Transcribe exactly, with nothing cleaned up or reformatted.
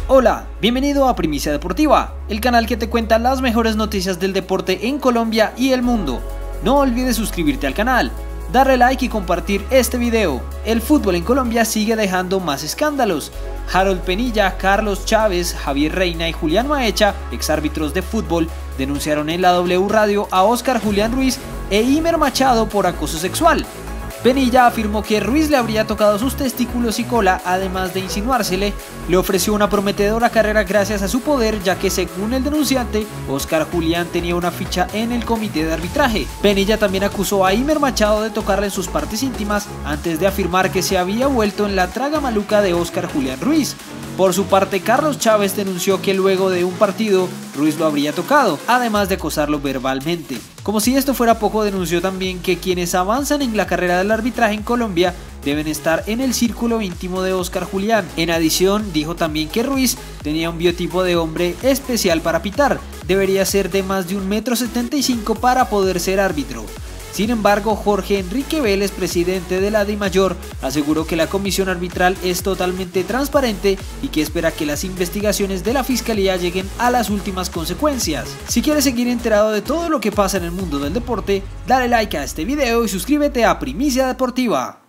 Hola, bienvenido a Primicia Deportiva, el canal que te cuenta las mejores noticias del deporte en Colombia y el mundo. No olvides suscribirte al canal, darle like y compartir este video. El fútbol en Colombia sigue dejando más escándalos. Harold Penilla, Carlos Chávez, Javier Reina y Julián Maecha, exárbitros de fútbol, denunciaron en la W Radio a Óscar Julián Ruiz e Imer Machado por acoso sexual. Penilla afirmó que Ruiz le habría tocado sus testículos y cola, además de insinuársele. Le ofreció una prometedora carrera gracias a su poder, ya que según el denunciante, Óscar Julián tenía una ficha en el comité de arbitraje. Penilla también acusó a Imer Machado de tocarle sus partes íntimas antes de afirmar que se había vuelto en la traga maluca de Óscar Julián Ruiz. Por su parte, Carlos Chávez denunció que luego de un partido, Ruiz lo habría tocado, además de acosarlo verbalmente. Como si esto fuera poco, denunció también que quienes avanzan en la carrera del arbitraje en Colombia deben estar en el círculo íntimo de Óscar Julián. En adición, dijo también que Ruiz tenía un biotipo de hombre especial para pitar, debería ser de más de un metro setenta y cinco para poder ser árbitro. Sin embargo, Jorge Enrique Vélez, presidente de la DIMAYOR, aseguró que la comisión arbitral es totalmente transparente y que espera que las investigaciones de la fiscalía lleguen a las últimas consecuencias. Si quieres seguir enterado de todo lo que pasa en el mundo del deporte, dale like a este video y suscríbete a Primicia Deportiva.